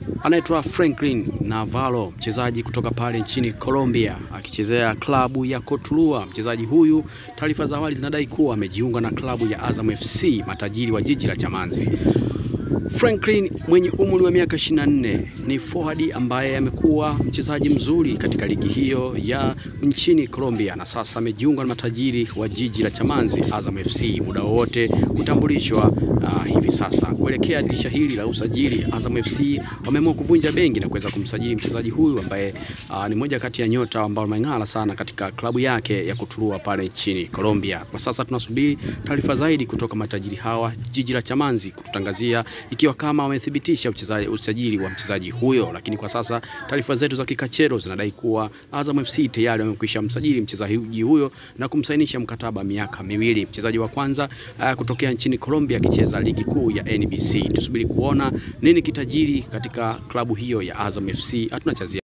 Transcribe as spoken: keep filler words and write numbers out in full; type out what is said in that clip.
Anaitwa Franklin Navarro, mchezaji kutoka pale nchini Colombia akichezea klabu ya Atua. Mchezaji huyu, taarifa za awali zinadai kuwa amejiunga na klabu ya Azam F C, matajiri wa jiji la Chamanzi. Franklin mwenye umri wa miaka ishirini na nne ni forward ambaye amekuwa mchezaji mzuri katika ligi hiyo ya nchini Colombia, na sasa amejiunga na matajiri wa jiji la Chamanzi Azam F C, muda wote kutambulishwa uh, hivi sasa. Kuelekea dirisha hili la usajili, Azam F C wameamua kuvunja benki na kuweza kumsajili mchezaji huyu ambaye uh, ni moja kati ya nyota ambao wameng'ara sana katika klabu yake ya kuturua pale nchini Colombia. Kwa sasa tunasubiri taarifa zaidi kutoka matajiri hawa jiji la Chamanzi kututangazia ikiwa kama wamethibitisha usajili wa mchezaji huyo, lakini kwa sasa taarifa zetu za kikachero zinadai kuwa Azam F C tayari wamekwisha msajili mchezaji huyo na kumsainisha mkataba miaka miwili. Mchezaji wa kwanza uh, kutokea nchini Colombia akicheza ligi kuu ya N B C. Tusubiri kuona nini kitajiri katika klabu hiyo ya Azam F C. Hatuna cha ziada.